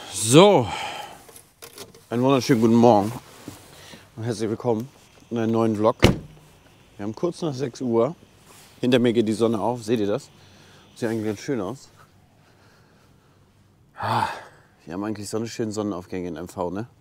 So, einen wunderschönen guten Morgen und herzlich willkommen in einem neuen Vlog. Wir haben kurz nach 6 Uhr. Hinter mir geht die Sonne auf, seht ihr das? Sieht eigentlich ganz schön aus. Wir haben eigentlich so eine schöne Sonnenaufgänge in MV, ne?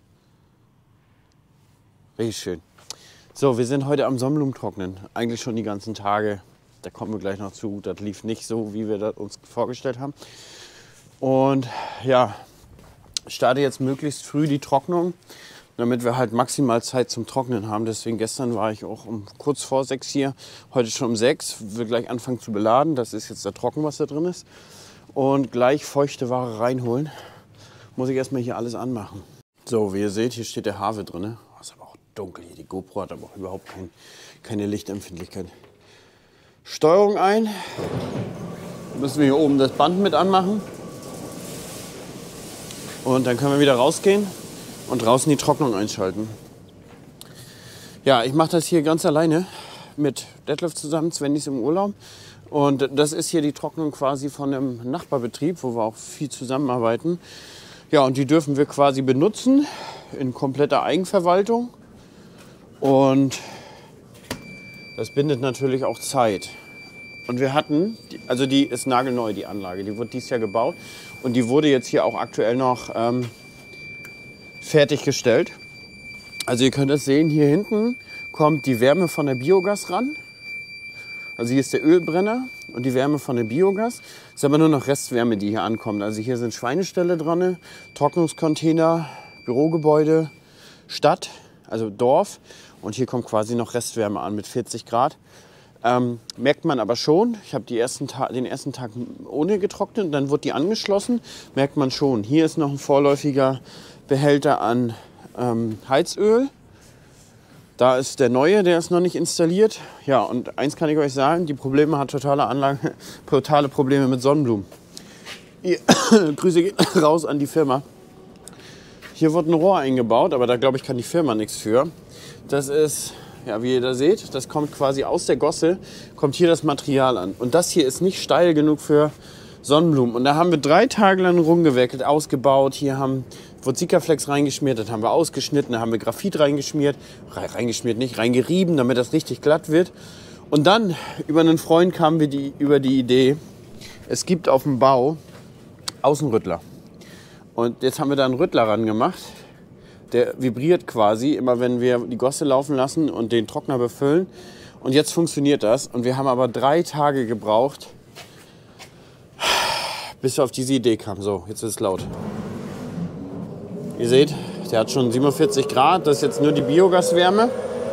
Richtig schön. So, wir sind heute am Sonnenblumentrocknen. Eigentlich schon die ganzen Tage. Da kommen wir gleich noch zu. Das lief nicht so, wie wir das uns vorgestellt haben. Und ja, starte jetzt möglichst früh die Trocknung, damit wir halt maximal Zeit zum Trocknen haben. Deswegen gestern war ich auch kurz vor 6 hier, heute schon um 6. Wir gleich anfangen zu beladen. Das ist jetzt der Trocken, was da drin ist. Und gleich feuchte Ware reinholen. Muss ich erstmal hier alles anmachen. So, wie ihr seht, hier steht der Have drin. Oh, ist aber auch dunkel hier. Die GoPro hat aber auch überhaupt keine Lichtempfindlichkeit. Steuerung ein. Müssen wir hier oben das Band mit anmachen. Und dann können wir wieder rausgehen und draußen die Trocknung einschalten. Ja, ich mache das hier ganz alleine mit Detlef zusammen. Sven ist im Urlaub. Und das ist hier die Trocknung quasi von einem Nachbarbetrieb, wo wir auch viel zusammenarbeiten. Ja, und die dürfen wir quasi benutzen in kompletter Eigenverwaltung. Und das bindet natürlich auch Zeit. Und wir hatten, also die ist nagelneu, die Anlage, die wurde dieses Jahr gebaut. Und die wurde jetzt hier auch aktuell noch fertiggestellt. Also ihr könnt das sehen, hier hinten kommt die Wärme von der Biogas ran. Also hier ist der Ölbrenner und die Wärme von der Biogas. Ist aber nur noch Restwärme, die hier ankommt. Also hier sind Schweineställe dran, Trocknungscontainer, Bürogebäude, Stadt, also Dorf. Und hier kommt quasi noch Restwärme an mit 40 Grad. Merkt man aber schon, ich habe den ersten Tag ohne getrocknet und dann wurde die angeschlossen, merkt man schon. Hier ist noch ein vorläufiger Behälter an Heizöl. Da ist der neue, der ist noch nicht installiert. Ja, und eins kann ich euch sagen, die Probleme hat totale Probleme mit Sonnenblumen. Grüße gehen raus an die Firma. Hier wird ein Rohr eingebaut, aber da glaube ich kann die Firma nichts für. Das ist... Ja, wie ihr da seht, das kommt quasi aus der Gosse, kommt hier das Material an. Und das hier ist nicht steil genug für Sonnenblumen. Und da haben wir 3 Tage lang rumgewerkelt, ausgebaut. Hier wurde Sikaflex reingeschmiert, das haben wir ausgeschnitten, da haben wir Graphit reingeschmiert. Reingerieben, damit das richtig glatt wird. Und dann, über einen Freund kamen wir über die Idee, es gibt auf dem Bau Außenrüttler. Und jetzt haben wir da einen Rüttler ran gemacht. Der vibriert quasi, immer wenn wir die Gosse laufen lassen und den Trockner befüllen. Und jetzt funktioniert das. Und wir haben aber 3 Tage gebraucht, bis wir auf diese Idee kamen. So, jetzt ist es laut. Ihr seht, der hat schon 47 Grad. Das ist jetzt nur die Biogaswärme.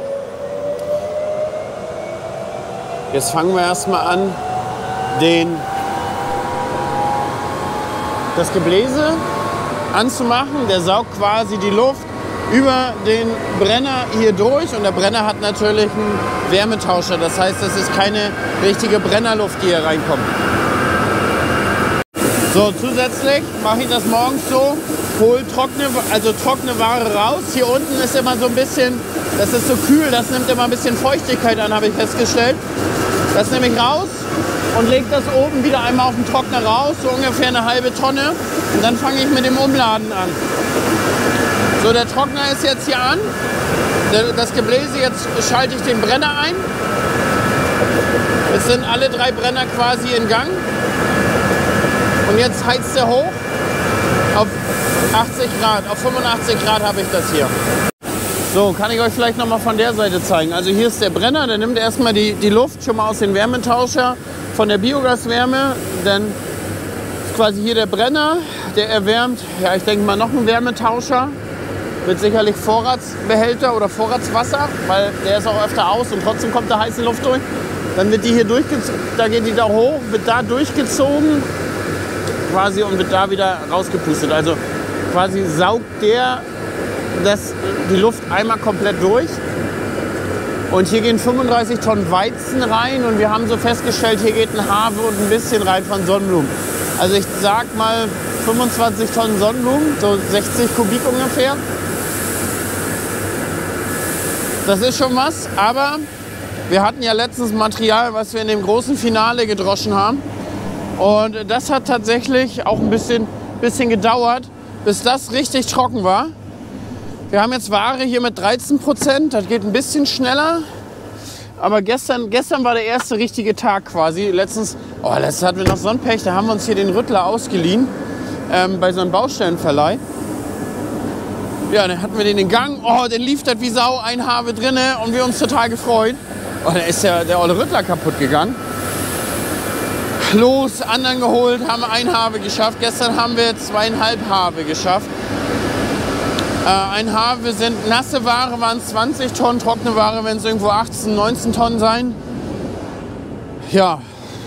Jetzt fangen wir erstmal an, das Gebläse anzumachen. Der saugt quasi die Luft über den Brenner hier durch und der Brenner hat natürlich einen Wärmetauscher. Das heißt, das ist keine richtige Brennerluft, die hier reinkommt. So, zusätzlich mache ich das morgens so, hole trockene Ware raus. Hier unten ist immer so ein bisschen, das ist so kühl, das nimmt immer ein bisschen Feuchtigkeit an, habe ich festgestellt. Das nehme ich raus und lege das oben wieder einmal auf den Trockner raus, so ungefähr eine halbe Tonne. Und dann fange ich mit dem Umladen an. So, der Trockner ist jetzt hier an. Das Gebläse, jetzt schalte ich den Brenner ein. Jetzt sind alle 3 Brenner quasi in Gang. Und jetzt heizt er hoch auf 80 Grad. Auf 85 Grad habe ich das hier. So, kann ich euch vielleicht noch mal von der Seite zeigen. Also hier ist der Brenner, der nimmt erstmal die Luft schon mal aus dem Wärmetauscher von der Biogaswärme. Dann ist quasi hier der Brenner, der erwärmt, ja, ich denke mal noch einen Wärmetauscher. Mit sicherlich Vorratsbehälter oder Vorratswasser, weil der ist auch öfter aus und trotzdem kommt da heiße Luft durch. Dann wird die hier durchgezogen, da geht die da hoch, wird da durchgezogen quasi und wird da wieder rausgepustet. Also quasi saugt die Luft einmal komplett durch. Und hier gehen 35 Tonnen Weizen rein und wir haben so festgestellt, hier geht ein Have und ein bisschen rein von Sonnenblumen. Also ich sag mal 25 Tonnen Sonnenblumen, so 60 Kubik ungefähr. Das ist schon was, aber wir hatten ja letztens Material, was wir in dem großen Finale gedroschen haben. Und das hat tatsächlich auch ein bisschen gedauert, bis das richtig trocken war. Wir haben jetzt Ware hier mit 13%, das geht ein bisschen schneller. Aber gestern war der erste richtige Tag quasi. Letztens hatten wir noch Sonnenpech, da haben wir uns hier den Rüttler ausgeliehen, bei so einem Baustellenverleih. Ja, dann hatten wir den in Gang, den lief das wie Sau, ein Habe drinne und wir uns total gefreut. Da ist der olle Rüttler kaputt gegangen. Los, anderen geholt, haben ein Habe geschafft. Gestern haben wir 2,5 Habe geschafft. Ein Habe sind nasse Ware, waren es 20 Tonnen, trockene Ware, wenn es irgendwo 18, 19 Tonnen sein. Ja.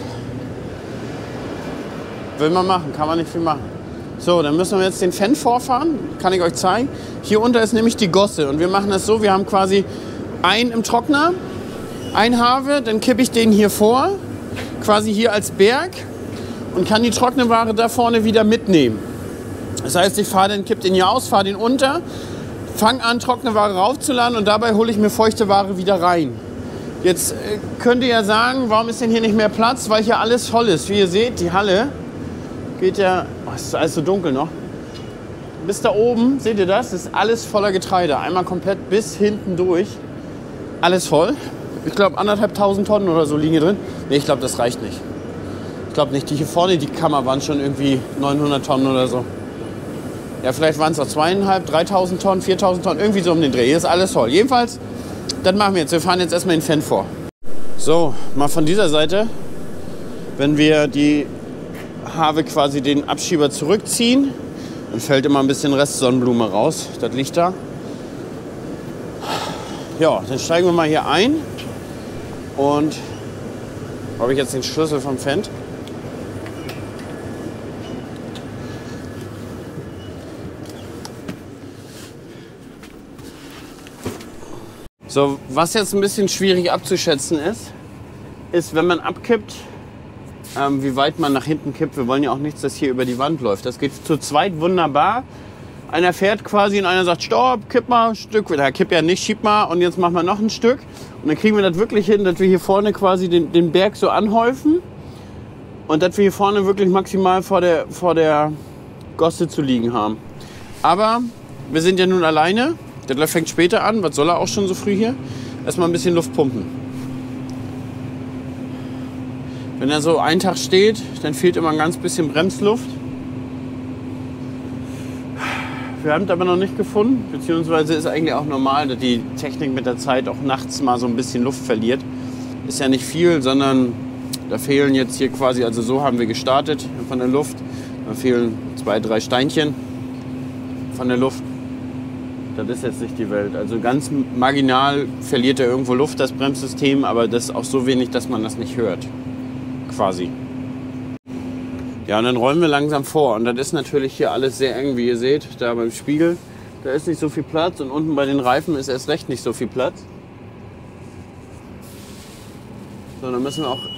Will man machen, kann man nicht viel machen. So, dann müssen wir jetzt den Fendt vorfahren, kann ich euch zeigen. Hier unter ist nämlich die Gosse und wir machen das so, wir haben quasi einen im Trockner, ein Have, dann kippe ich den hier vor, quasi hier als Berg und kann die trockene Ware da vorne wieder mitnehmen. Das heißt, ich kippe den hier aus, fahre den unter, fange an, trockene Ware raufzuladen und dabei hole ich mir feuchte Ware wieder rein. Jetzt könnt ihr ja sagen, warum ist denn hier nicht mehr Platz? Weil hier alles voll ist. Wie ihr seht, die Halle geht ja, es ist alles so dunkel noch. Bis da oben, seht ihr das? Das ist alles voller Getreide. Einmal komplett bis hinten durch. Alles voll. Ich glaube, 1.500 Tonnen oder so liegen hier drin. Nee, ich glaube, das reicht nicht. Ich glaube nicht. Die hier vorne, die Kammer, waren schon irgendwie 900 Tonnen oder so. Ja, vielleicht waren es auch 2.500, 3.000 Tonnen, 4.000 Tonnen, irgendwie so um den Dreh. Hier ist alles voll. Jedenfalls, das machen wir jetzt. Wir fahren jetzt erstmal den Fendt vor. So, mal von dieser Seite. Wenn wir die Have quasi den Abschieber zurückziehen, dann fällt immer ein bisschen Restsonnenblume raus. Das liegt da. Ja, dann steigen wir mal hier ein. Und habe ich jetzt den Schlüssel vom Fendt. So, was jetzt ein bisschen schwierig abzuschätzen ist, wenn man abkippt, wie weit man nach hinten kippt. Wir wollen ja auch nichts, das hier über die Wand läuft. Das geht zu zweit wunderbar. Einer fährt quasi und einer sagt, stopp, kipp mal ein Stück. Der kippt ja nicht, schieb mal und jetzt machen wir noch ein Stück. Und dann kriegen wir das wirklich hin, dass wir hier vorne quasi den Berg so anhäufen und dass wir hier vorne wirklich maximal vor der Gosse zu liegen haben. Aber wir sind ja nun alleine. Der fängt später an. Was soll er auch schon so früh hier? Erstmal ein bisschen Luft pumpen. Wenn er so einen Tag steht, dann fehlt immer ein ganz bisschen Bremsluft. Wir haben es aber noch nicht gefunden, beziehungsweise ist eigentlich auch normal, dass die Technik mit der Zeit auch nachts mal so ein bisschen Luft verliert. Ist ja nicht viel, sondern da fehlen jetzt hier quasi, also so haben wir gestartet von der Luft. Da fehlen 2, 3 Steinchen von der Luft. Das ist jetzt nicht die Welt. Also ganz marginal verliert er irgendwo Luft, das Bremssystem, aber das ist auch so wenig, dass man das nicht hört. Quasi. Ja, und dann rollen wir langsam vor. Und das ist natürlich hier alles sehr eng, wie ihr seht, da beim Spiegel. Da ist nicht so viel Platz und unten bei den Reifen ist erst recht nicht so viel Platz. So, dann müssen wir auch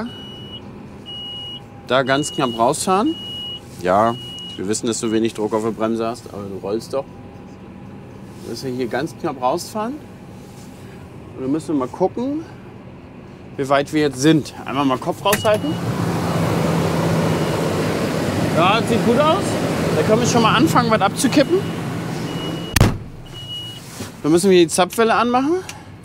da ganz knapp rausfahren. Ja, wir wissen, dass du wenig Druck auf der Bremse hast, aber du rollst doch. Müssen wir hier ganz knapp rausfahren. Und dann müssen wir mal gucken, wie weit wir jetzt sind. Einmal mal Kopf raushalten. Ja, das sieht gut aus. Da können wir schon mal anfangen, was abzukippen. Dann müssen wir die Zapfwelle anmachen.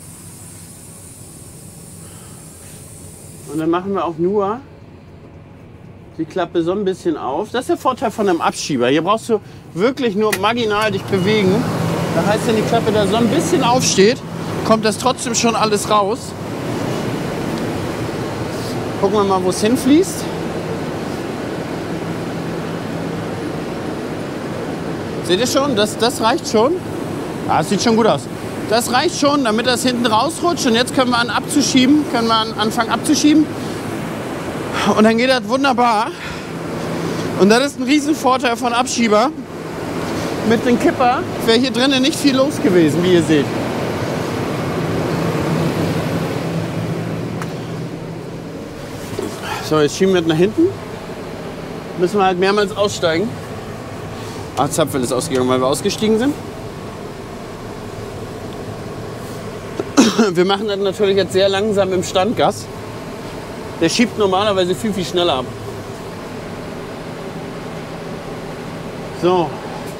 Und dann machen wir auch nur die Klappe so ein bisschen auf. Das ist der Vorteil von einem Abschieber. Hier brauchst du wirklich nur marginal dich bewegen. Das heißt, wenn die Klappe da so ein bisschen aufsteht, kommt das trotzdem schon alles raus. Gucken wir mal, wo es hinfließt. Seht ihr schon? Das reicht schon. Ah, das sieht schon gut aus. Das reicht schon, damit das hinten rausrutscht. Und jetzt können wir anfangen abzuschieben. Und dann geht das wunderbar. Und das ist ein Riesenvorteil von Abschieber. Mit dem Kipper wäre hier drinnen nicht viel los gewesen, wie ihr seht. So, jetzt schieben wir nach hinten. Müssen wir halt mehrmals aussteigen. Ach, Zapfwelle ist ausgegangen, weil wir ausgestiegen sind. Wir machen das natürlich jetzt sehr langsam im Standgas. Der schiebt normalerweise viel, viel schneller ab. So,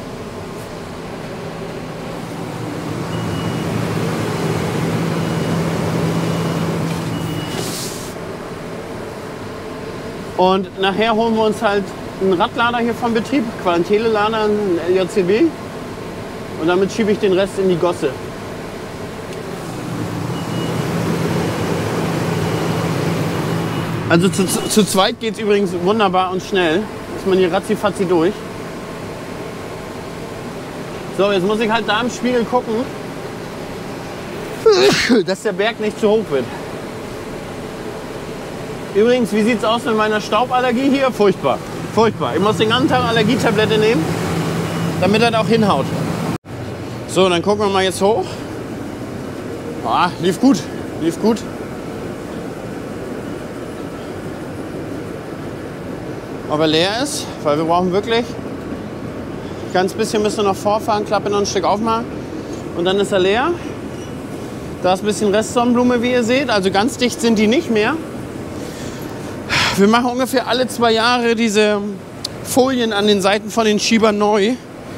Und nachher holen wir uns halt einen Radlader hier vom Betrieb, quasi einen Telelader, einen LJCB. Und damit schiebe ich den Rest in die Gosse. Also zu zweit geht es übrigens wunderbar und schnell. Ist man hier ratzifatzi durch. So, jetzt muss ich halt da im Spiegel gucken, dass der Berg nicht zu hoch wird. Übrigens, wie sieht es aus mit meiner Stauballergie hier? Furchtbar. Furchtbar. Ich muss den ganzen Tag Allergietablette nehmen, damit er auch hinhaut. So, dann gucken wir mal jetzt hoch. Ah, lief gut. Lief gut. Ob er leer ist, weil wir brauchen wirklich ganz bisschen müssen wir noch vorfahren, Klappe noch ein Stück aufmachen und dann ist er leer. Da ist ein bisschen Restsonnenblume, wie ihr seht, also ganz dicht sind die nicht mehr. Wir machen ungefähr alle 2 Jahre diese Folien an den Seiten von den Schiebern neu.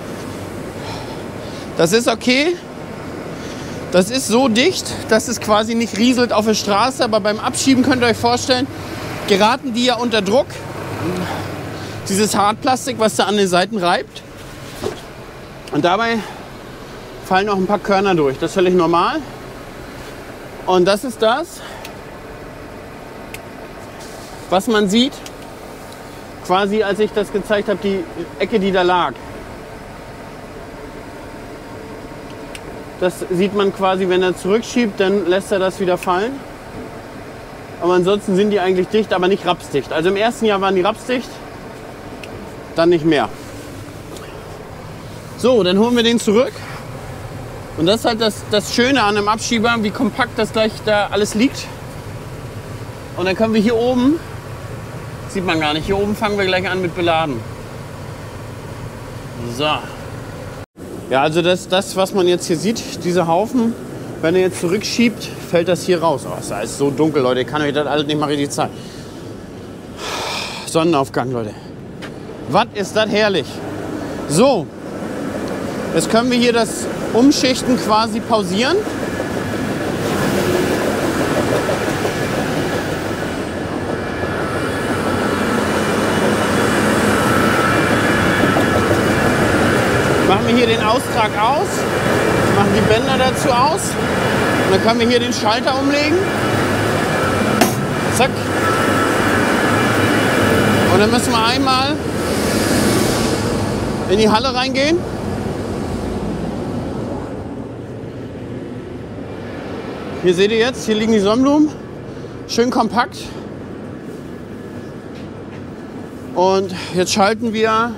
Das ist okay. Das ist so dicht, dass es quasi nicht rieselt auf der Straße, aber beim Abschieben könnt ihr euch vorstellen, geraten die ja unter Druck. Dieses Hartplastik, was da an den Seiten reibt. Und dabei fallen auch ein paar Körner durch. Das ist völlig normal. Und das ist das, was man sieht, quasi als ich das gezeigt habe, die Ecke, die da lag. Das sieht man quasi, wenn er zurückschiebt, dann lässt er das wieder fallen. Aber ansonsten sind die eigentlich dicht, aber nicht rapsdicht. Also im ersten Jahr waren die rapsdicht, dann nicht mehr. So, dann holen wir den zurück. Und das ist halt das Schöne an einem Abschieber, wie kompakt das gleich da alles liegt. Und dann können wir hier oben, sieht man gar nicht, hier oben fangen wir gleich an mit Beladen. So. Ja, also das, was man jetzt hier sieht, dieser Haufen, wenn er jetzt zurückschiebt, fällt das hier raus. Oh, ist alles so dunkel, Leute. Ich kann euch das alles nicht mal richtig zeigen. Sonnenaufgang, Leute. Was ist das herrlich. So, jetzt können wir hier das Umschichten quasi pausieren. Machen wir hier den Austrag aus, machen die Bänder dazu aus und dann können wir hier den Schalter umlegen. Zack. Und dann müssen wir einmal in die Halle reingehen. Hier seht ihr jetzt, hier liegen die Sonnenblumen, schön kompakt. Und jetzt schalten wir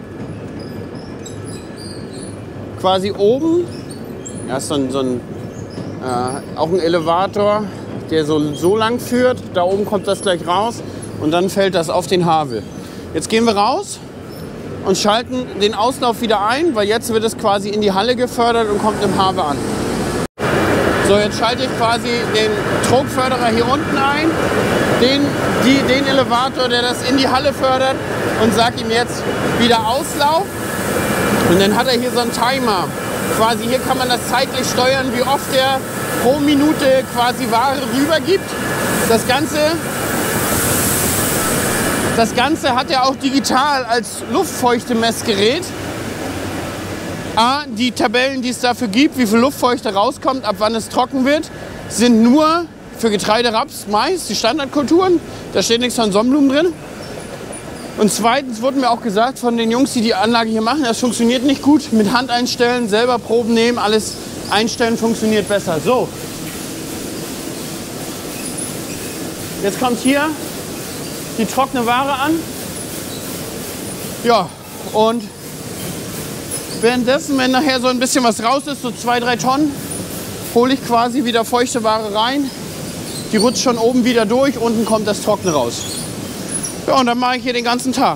quasi oben, ja, ist auch ein Elevator, der so lang führt. Da oben kommt das gleich raus und dann fällt das auf den Havel. Jetzt gehen wir raus und schalten den Auslauf wieder ein, weil jetzt wird es quasi in die Halle gefördert und kommt im Havel an. So, jetzt schalte ich quasi den Trogförderer hier unten ein, den Elevator, der das in die Halle fördert und sage ihm jetzt wieder Auslauf. Und dann hat er hier so einen Timer. Quasi hier kann man das zeitlich steuern, wie oft er pro Minute quasi Ware rübergibt. Das Ganze hat er auch digital als Luftfeuchtemessgerät. Die Tabellen, die es dafür gibt, wie viel Luftfeuchte rauskommt, ab wann es trocken wird, sind nur für Getreide, Raps, Mais, die Standardkulturen. Da steht nichts von Sonnenblumen drin. Und zweitens wurde mir auch gesagt von den Jungs, die die Anlage hier machen, das funktioniert nicht gut. Mit Hand einstellen, selber Proben nehmen, alles einstellen, funktioniert besser. So. Jetzt kommt hier die trockene Ware an. Ja, und währenddessen, wenn nachher so ein bisschen was raus ist, so 2-3 Tonnen, hole ich quasi wieder feuchte Ware rein. Die rutscht schon oben wieder durch, unten kommt das Trockene raus. Ja, und dann mache ich hier den ganzen Tag.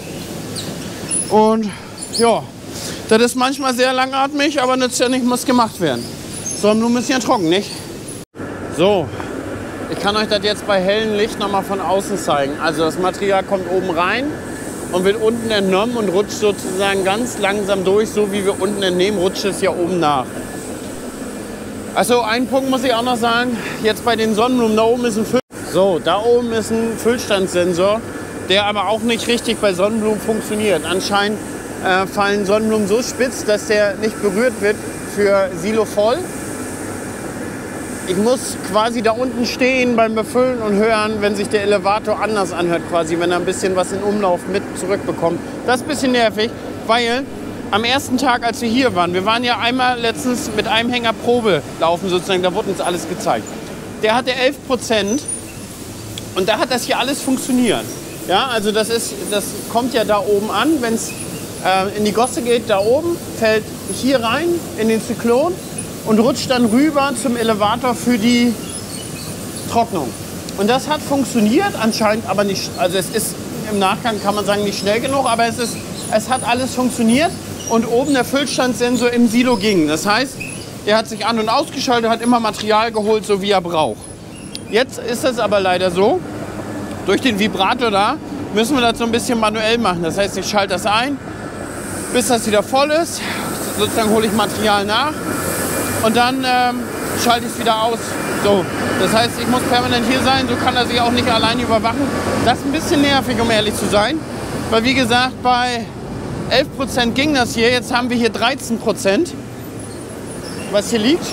Und ja, das ist manchmal sehr langatmig, aber nützt ja nicht, muss gemacht werden. Sonnenblumen müssen ja trocken, nicht? So, ich kann euch das jetzt bei hellem Licht noch mal von außen zeigen. Also das Material kommt oben rein und wird unten entnommen und rutscht sozusagen ganz langsam durch, so wie wir unten entnehmen, rutscht es ja oben nach. Also einen Punkt muss ich auch noch sagen, jetzt bei den Sonnenblumen, da oben ist ein da oben ist ein Füllstandssensor. der aber auch nicht richtig bei Sonnenblumen funktioniert. Anscheinend fallen Sonnenblumen so spitz, dass der nicht berührt wird für Silo voll. Ich muss quasi da unten stehen beim Befüllen und hören, wenn sich der Elevator anders anhört, quasi, wenn er ein bisschen was in Umlauf mit zurückbekommt. Das ist ein bisschen nervig, weil am ersten Tag, als wir hier waren, wir waren ja einmal letztens mit einem Hänger Probe laufen sozusagen, da wurde uns alles gezeigt. Der hatte 11% und da hat das hier alles funktioniert. Ja, also das kommt ja da oben an, wenn es in die Gosse geht, da oben, fällt hier rein in den Zyklon und rutscht dann rüber zum Elevator für die Trocknung. Und das hat funktioniert, anscheinend aber nicht, also es ist im Nachgang, kann man sagen, nicht schnell genug, aber es hat alles funktioniert und oben der Füllstandssensor im Silo ging. Das heißt, der hat sich an- und ausgeschaltet, hat immer Material geholt, so wie er braucht. Jetzt ist es aber leider so, durch den Vibrator da müssen wir das so ein bisschen manuell machen. Das heißt, ich schalte das ein, bis das wieder voll ist. Sozusagen hole ich Material nach und dann schalte ich es wieder aus. So. Das heißt, ich muss permanent hier sein, so kann er sich auch nicht alleine überwachen. Das ist ein bisschen nervig, um ehrlich zu sein. Weil wie gesagt, bei 11% ging das hier, jetzt haben wir hier 13%, was hier liegt.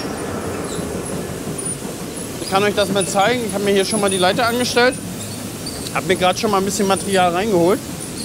Ich kann euch das mal zeigen. Ich habe mir hier schon mal die Leiter angestellt. Habe mir gerade schon mal ein bisschen Material reingeholt.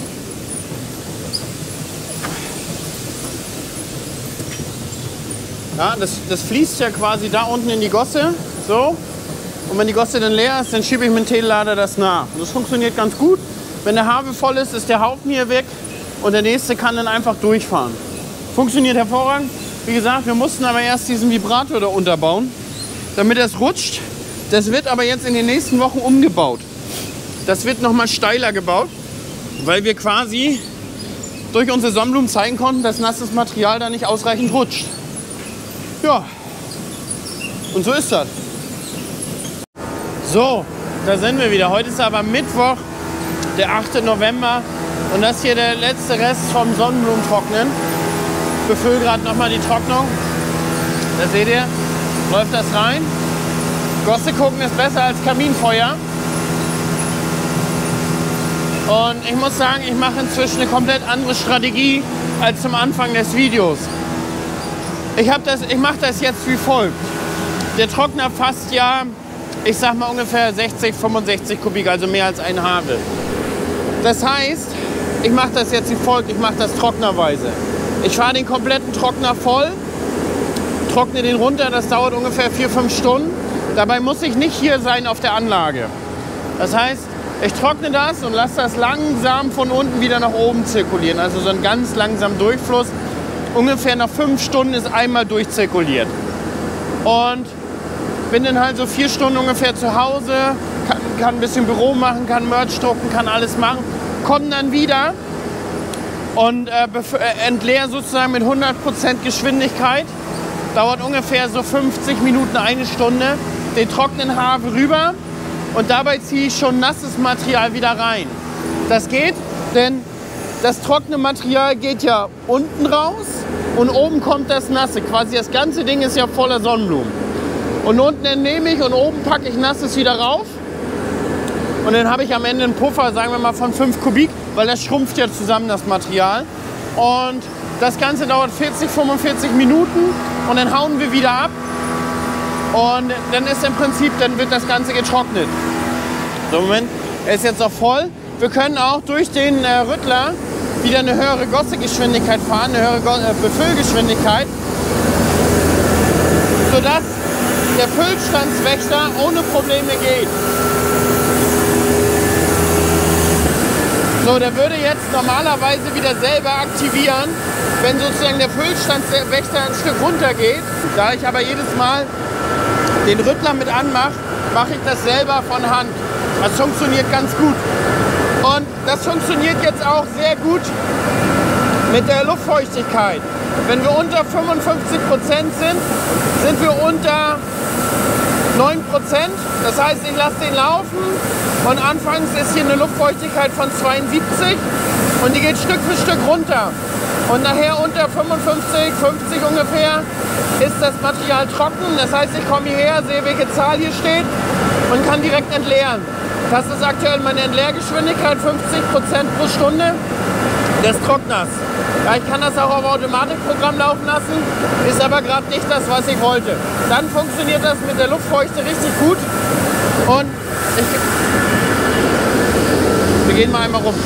Ja, das fließt ja quasi da unten in die Gosse. So. Und wenn die Gosse dann leer ist, dann schiebe ich mit dem Teelader das nach. Und das funktioniert ganz gut. Wenn der Havel voll ist, ist der Haufen hier weg und der nächste kann dann einfach durchfahren. Funktioniert hervorragend. Wie gesagt, wir mussten aber erst diesen Vibrator da unterbauen, damit es rutscht. Das wird aber jetzt in den nächsten Wochen umgebaut. Das wird nochmal steiler gebaut, weil wir quasi durch unsere Sonnenblumen zeigen konnten, dass nasses Material da nicht ausreichend rutscht. Ja, und so ist das. So, da sind wir wieder. Heute ist aber Mittwoch, der 8. November. Und das hier der letzte Rest vom Sonnenblumentrocknen. Ich befülle gerade nochmal die Trocknung. Da seht ihr, läuft das rein. Gosse gucken ist besser als Kaminfeuer. Und ich muss sagen, ich mache inzwischen eine komplett andere Strategie als zum Anfang des Videos. Ich mache das jetzt wie folgt. Der Trockner fasst ja, ich sag mal ungefähr 60, 65 Kubik, also mehr als ein Havel. Das heißt, ich mache das jetzt wie folgt, ich mache das trocknerweise. Ich fahre den kompletten Trockner voll, trockne den runter, das dauert ungefähr 4-5 Stunden. Dabei muss ich nicht hier sein auf der Anlage. Das heißt, ich trockne das und lasse das langsam von unten wieder nach oben zirkulieren. Also so einen ganz langsamen Durchfluss. Ungefähr nach 5 Stunden ist einmal durchzirkuliert. Und bin dann halt so 4 Stunden ungefähr zu Hause, kann ein bisschen Büro machen, kann Merch drucken, kann alles machen. Komme dann wieder und entleere sozusagen mit 100% Geschwindigkeit. Dauert ungefähr so 50 Minuten, 1 Stunde. Den trockenen Havel rüber und dabei ziehe ich schon nasses Material wieder rein. Das geht, denn das trockene Material geht ja unten raus und oben kommt das nasse. Quasi das ganze Ding ist ja voller Sonnenblumen. Und unten entnehme ich und oben packe ich nasses wieder rauf. Und dann habe ich am Ende einen Puffer, sagen wir mal von 5 Kubik, weil das schrumpft ja zusammen, das Material. Und das Ganze dauert 40, 45 Minuten und dann hauen wir wieder ab. Und dann ist im Prinzip, dann wird das Ganze getrocknet. So, Moment, er ist jetzt noch voll. Wir können auch durch den Rüttler wieder eine höhere Gossegeschwindigkeit fahren, eine höhere Befüllgeschwindigkeit, sodass der Füllstandswechsler ohne Probleme geht. So, der würde jetzt normalerweise wieder selber aktivieren, wenn sozusagen der Füllstandswechsler ein Stück runter geht. Da ich aber jedes Mal den Rüttler mit anmache, mache ich das selber von Hand. Das funktioniert ganz gut. Und das funktioniert jetzt auch sehr gut mit der Luftfeuchtigkeit. Wenn wir unter 55% sind wir unter 9%. Das heißt, ich lasse den laufen und anfangs ist hier eine Luftfeuchtigkeit von 72 und die geht Stück für Stück runter. Und nachher unter 55, 50 ungefähr ist das Material trocken. Das heißt, ich komme hierher, sehe, welche Zahl hier steht und kann direkt entleeren. Das ist aktuell meine Entleergeschwindigkeit, 50% pro Stunde des Trockners. Ja, ich kann das auch auf Automatikprogramm laufen lassen, ist aber gerade nicht das, was ich wollte. Dann funktioniert das mit der Luftfeuchte richtig gut. Und wir gehen mal einmal rum.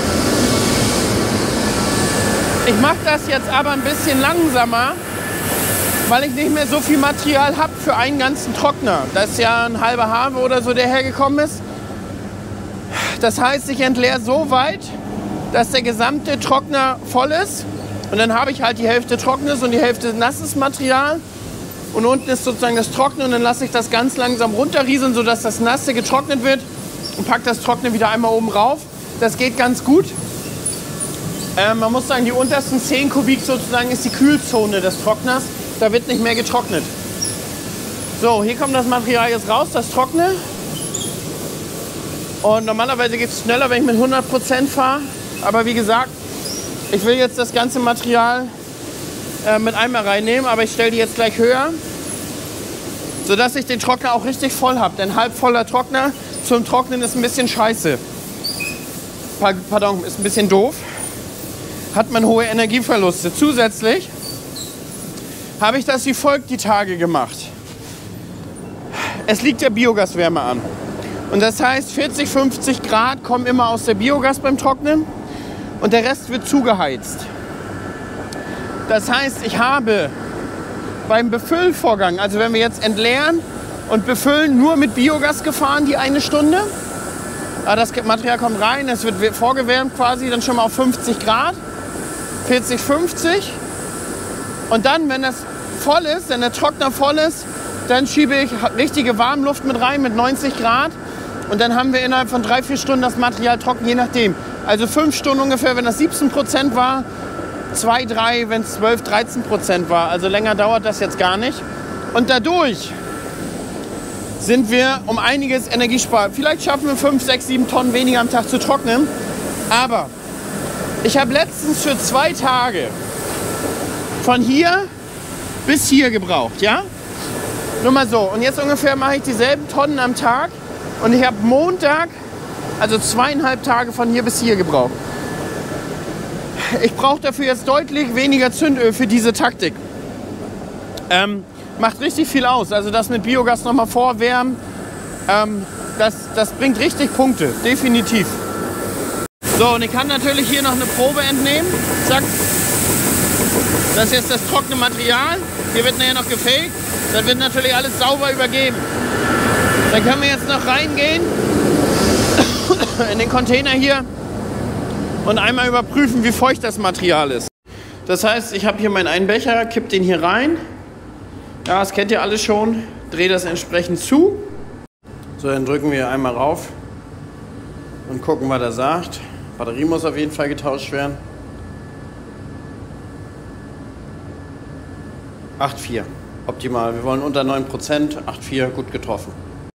Ich mache das jetzt aber ein bisschen langsamer, weil ich nicht mehr so viel Material habe für einen ganzen Trockner. Das ist ja ein halber Have oder so, der hergekommen ist. Das heißt, ich entleere so weit, dass der gesamte Trockner voll ist. Und dann habe ich halt die Hälfte trockenes und die Hälfte nasses Material. Und unten ist sozusagen das Trockene und dann lasse ich das ganz langsam runterrieseln, sodass das Nasse getrocknet wird und packe das Trockene wieder einmal oben rauf. Das geht ganz gut. Man muss sagen, die untersten 10 Kubik sozusagen ist die Kühlzone des Trockners. Da wird nicht mehr getrocknet. So, hier kommt das Material jetzt raus, das Trockene. Und normalerweise geht es schneller, wenn ich mit 100% fahre. Aber wie gesagt, ich will jetzt das ganze Material mit einmal reinnehmen, aber ich stelle die jetzt gleich höher, sodass ich den Trockner auch richtig voll habe. Denn halb voller Trockner zum Trocknen ist ein bisschen scheiße. Pardon, ist ein bisschen doof. Hat man hohe Energieverluste. Zusätzlich habe ich das wie folgt die Tage gemacht. Es liegt ja Biogaswärme an. Und das heißt, 40, 50 Grad kommen immer aus der Biogas beim Trocknen und der Rest wird zugeheizt. Das heißt, ich habe beim Befüllvorgang, also wenn wir jetzt entleeren und befüllen, nur mit Biogas gefahren, die eine Stunde. Das Material kommt rein, es wird vorgewärmt quasi, dann schon mal auf 50 Grad, 40, 50. Und dann, wenn das voll ist, wenn der Trockner voll ist, dann schiebe ich richtige Warmluft mit rein mit 90 Grad. Und dann haben wir innerhalb von 3, 4 Stunden das Material trocken, je nachdem. Also 5 Stunden ungefähr, wenn das 17% war, 2, 3, wenn es 12, 13% war. Also länger dauert das jetzt gar nicht. Und dadurch sind wir um einiges Energiesparen. Vielleicht schaffen wir 5, 6, 7 Tonnen weniger am Tag zu trocknen. Aber ich habe letztens für 2 Tage von hier bis hier gebraucht, ja? Nur mal so. Und jetzt ungefähr mache ich dieselben Tonnen am Tag. Und ich habe Montag, also 2,5 Tage von hier bis hier gebraucht. Ich brauche dafür jetzt deutlich weniger Zündöl für diese Taktik. Macht richtig viel aus. Also das mit Biogas nochmal vorwärmen, das bringt richtig Punkte, definitiv. So, und ich kann natürlich hier noch eine Probe entnehmen. Zack. Das ist jetzt das trockene Material. Hier wird nachher noch gefegt. Dann wird natürlich alles sauber übergeben. Dann können wir jetzt noch reingehen in den Container hier und einmal überprüfen, wie feucht das Material ist. Das heißt, ich habe hier meinen einen Becher, kipp den hier rein. Ja, das kennt ihr alle schon. Drehe das entsprechend zu. So, dann drücken wir einmal rauf und gucken, was er sagt. Batterie muss auf jeden Fall getauscht werden. 8,4. Optimal. Wir wollen unter 9%. 8,4, gut getroffen.